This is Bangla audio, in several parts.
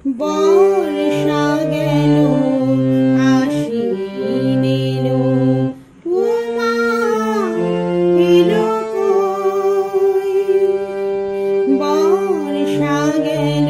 বর্ষা গেল আশ্বিন এলো উমা এলো কই। বর্ষা গেল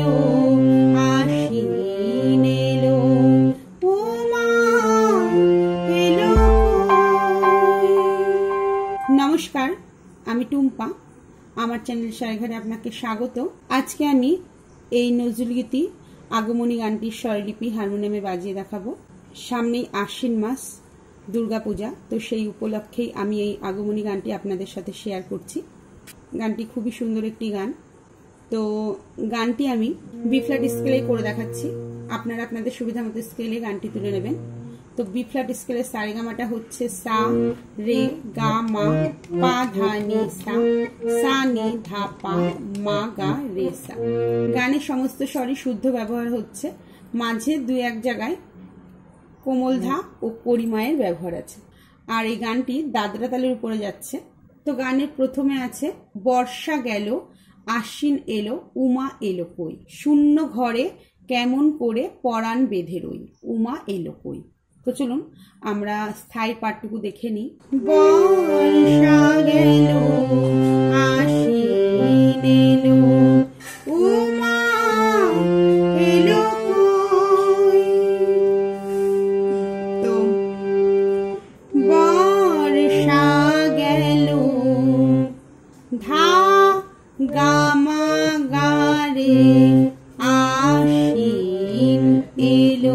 আশ্বিন এলো উমা এলো কই। নমস্কার, আমি টুম্পা। আমার চ্যানেল স্বর ঘরে আপনাকে স্বাগত। আজকে আমি এই নজরুলগীতি আগমনী গানটির স্বরলিপি হারমোনিয়ামে বাজিয়ে দেখাবো। সামনেই আশ্বিন মাস, দুর্গাপূজা, তো সেই উপলক্ষেই আমি এই আগমনী গানটি আপনাদের সাথে শেয়ার করছি। গানটি খুবই সুন্দর একটি গান। তো গানটি আমি বি ফ্ল্যাট স্কেলে করে দেখাচ্ছি। আপনারা আপনাদের সুবিধা মতো স্কেলে গানটি তুলে নেবেন। তো বি ফ্ল্যাট স্কেলের সারেগামাটা হচ্ছে সা রে গা মা পা ধা নি সা, সা নি ধা পা মা গা রে সা। গানের সমস্ত স্বরই শুদ্ধ ব্যবহার হচ্ছে, মাঝে দুই এক জায়গায় কোমল ধা ও করিমায়ের ব্যবহার আছে। আর এই গানটি দাদরা তালের উপরে যাচ্ছে। তো গানের প্রথমে আছে বর্ষা গেল আশ্বিন এলো উমা এলো কই, শূন্য ঘরে কেমন করে পরাণ বেঁধে রই, উমা এলো কই। তো চলুন আমরা স্থায়ী পাঠটুকু দেখে নিই। বর্ষা গেল আশ্বিন এলো উমা এলো কই। তো বর্ষা গেল ধা গামা গারে আশ্বিন এলো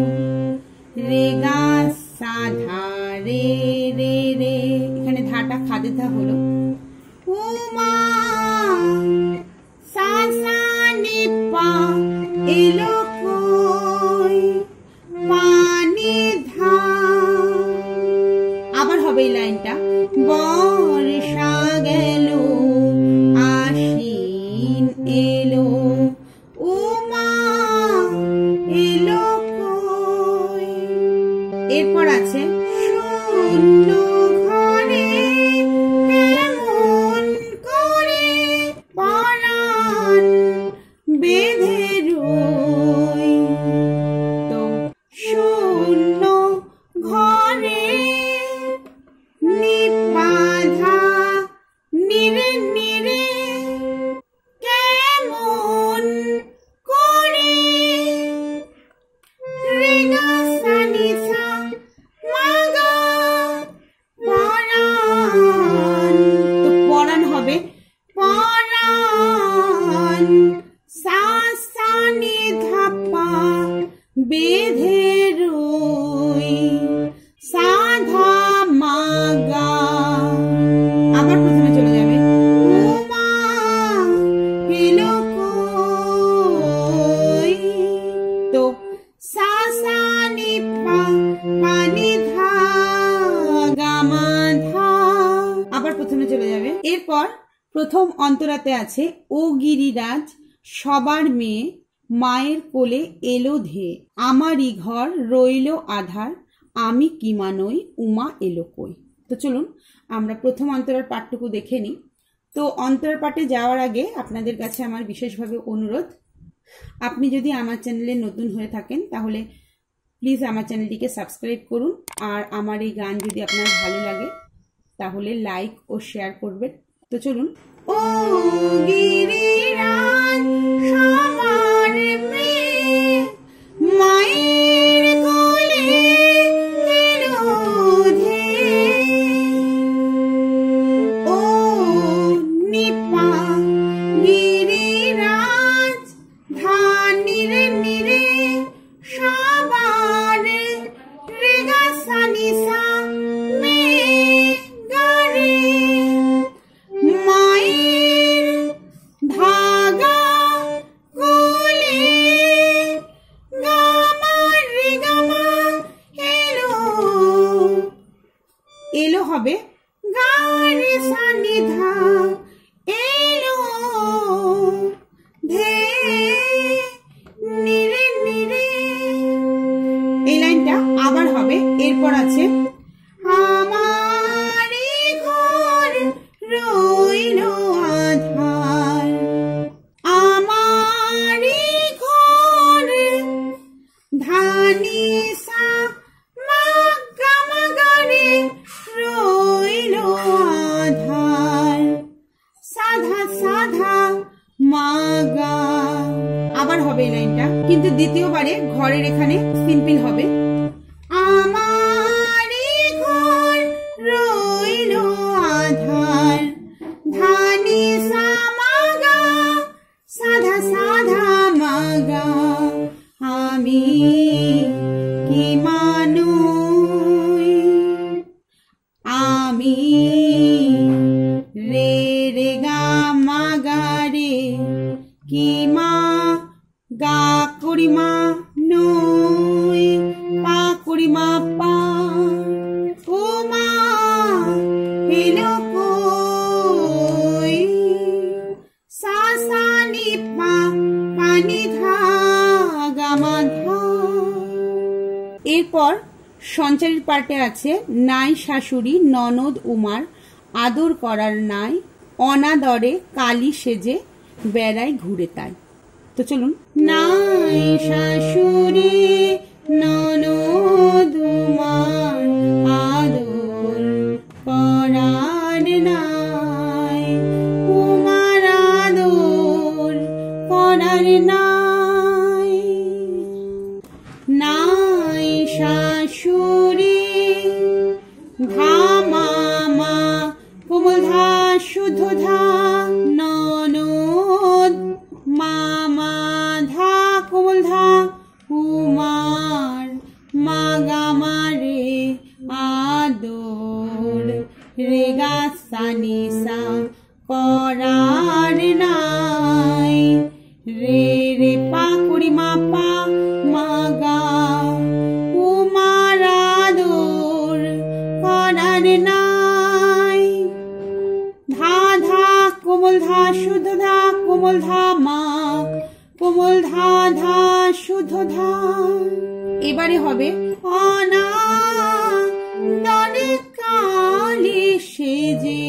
রেগা সা ধা রে রে রে, এখানে ধাটা খাদের ধা হলো। উমা সা সা নি পা এলো কই, পানি ধা। আবার হবে এই লাইনটা, বর্ষা গেল আশ্বিন এলো উমা এলো কই। এরপর আছে শূন্য ঘরে কেমন করে পরাণ বেঁধে রই। তো শূন্য ঘরে নিপাধা নিরে নিরে কেমন করে রেগা সা নি সা মা গা পরাণ। তো পরাণ হবে পরাণ সা সা নি ধা পা বেঁধে রই, সা ধা মা গা। আবার প্রথমে চলে যাবে, উমা এলো কই। তো সা সা নি পা পানি ধা গামা ধা। আবার প্রথমে চলে যাবে। এরপর প্রথম অন্তরাতে আছে ও গিরিরাজ সবার মেয়ে মায়ের কোলে এলো ধে, আমারই ঘর রইল আধার আমি কি মানই উমা এলো কই। তো চলুন আমরা প্রথম অন্তরার পাঠটুকু দেখে নিই। তো অন্তরার পাঠে যাওয়ার আগে আপনাদের কাছে আমার বিশেষভাবে অনুরোধ, আপনি যদি আমার চ্যানেলে নতুন হয়ে থাকেন তাহলে প্লিজ আমার চ্যানেলটিকে সাবস্ক্রাইব করুন। আর আমার এই গান যদি আপনার ভালো লাগে তাহলে লাইক ও শেয়ার করবেন। তো চলুন। ও গিরিরাজ সবার মেয়ে মায়ের কোলে এলো ধে, ও নিপা গিরিরাজ ধা নিরে নিরে সবার রেগা সা নি সা মে গা রে, মায়ের ধাগা নি সা মা গা মা গা রে রইল আধার সাধা সাধা মা গা। আবার হবে এই লাইনটা, কিন্তু দ্বিতীয়বারে ঘরের এখানে সিম্পল হবে। আমারি ঘর রইল আধার ধানি সা মা গা সাধা সাধা মা গা। আমি কি মানুষ আমি রে রে গা মা গা রে কি মা গা করি মা নই পা করি মা পা। ও মা এলো কই সা সা নি পা পানি ধা গা মা ধা। এরপর সঞ্চারীর পার্টে আছে নাই শাশুড়ি ননদ উমার আদর করার নাই অনাদরে কালি সেজে বেড়াই ঘুরে তাই। তো চলুন। নাই শাশুড়ি ননদ উমার আদর করার নাই উমার আদর করার নাই। নাই শাশুড়ি ধা মা মা কোমল ধা শুদ্ধ ধা ননদ মামা ধা কোমল ধা উমার মা গা মা রে আদর রে গা সা নি সা করার নাই রে রে পা করি মা পা মা গা উমার আদর করার নাই। ধা ধা কোমল ধা শুদ্ধ ধা কোমল ধা মা কোমল ধা ধা শুদ্ধ ধা। এবারে হবে অনাদরে কালি সেজে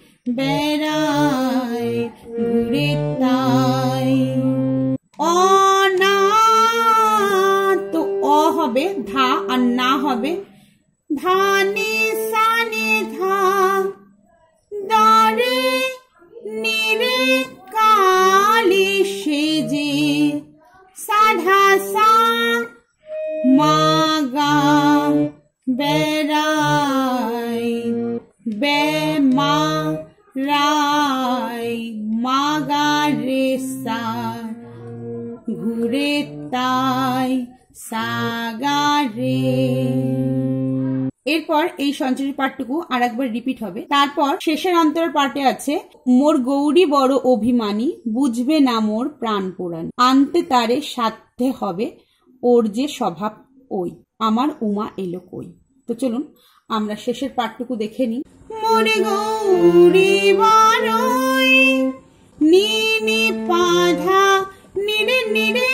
বেড়ায় ঘুরে তাই। অনা তো অ হবে ধা আর না হবে ধা নি সা নি ধা দরে নিরে কালি সেজে সাধা সা মা গা বেড়াই বে মা রাই মা গা রে সা ঘুরে তাই সা গা রে। এরপর এই সঞ্চারী পাঠটুকু আর একবার রিপিট হবে। তারপর শেষের অন্তর পাঠে আছে মোর গৌরী বড় অভিমানী বুঝবে না মোর প্রাণ পুরাণ আনতে তারে সাধ্যে হবে ওর যে স্বভাব ওই আমার উমা এলো কই। তো চলুন আমরা শেষের পাঠটুকু দেখে নিই। মোর গৌরী বড়ই নি পাধা নিরে নিরে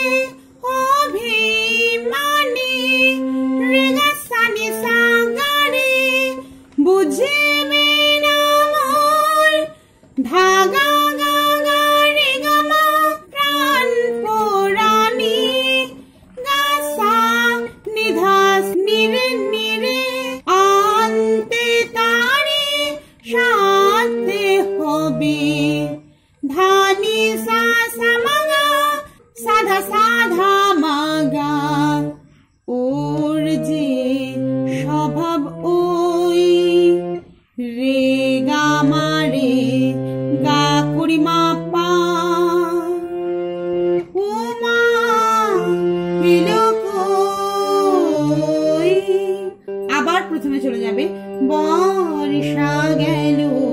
অভিমানী রে গা সা নি সা গা রে বুঝবে না মোর ধা গা গা গা রে গা মা প্রাণ পুরাণী গা সা নি ধা নিরে নিরে আনতে তারে সাধ্যে হবে ধা নি সা সা মা গা সাধা সাধা মা গা ওর যে স্বভাব ওই রে গা মা রে গা করি মা পা উমা এলো কই। আবার প্রথমে চলে যাবে বর্ষা গেল